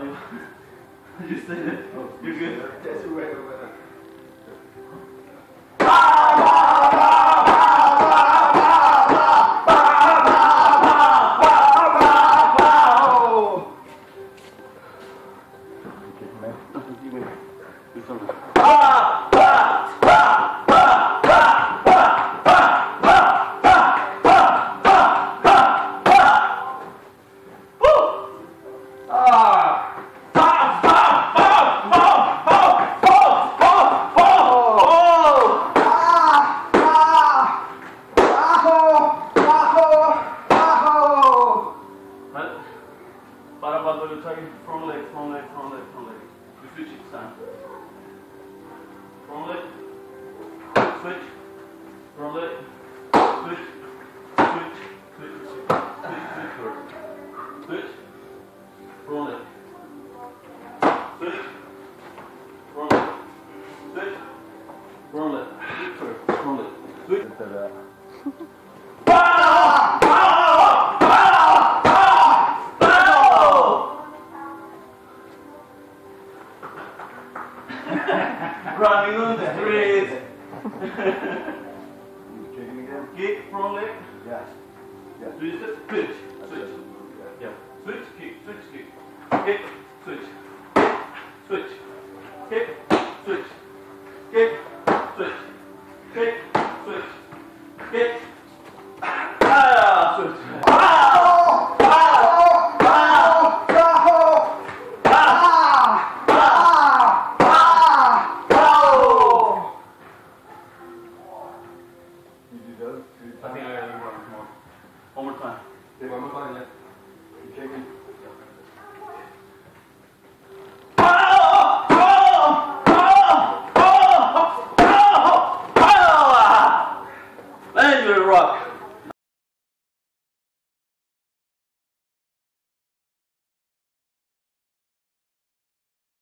You stay there. You're good. That's right over there. Para cuando you're taking front leg. You switch each time. Front leg, switch, front leg, switch, switch, switch, switch, front leg, switch, front leg, switch, front leg, front leg, switch. Running on the street. Kicking again? Kick, front leg. Yes. Yes. Switch, switch, switch. Yeah. Switch, kick, switch, kick. Kick, switch. Switch. Kick, switch. Kick, switch. Kick, switch. Kick. Switch. I think I gotta do one more. One more time. Okay, one more time, yeah. You're kicking.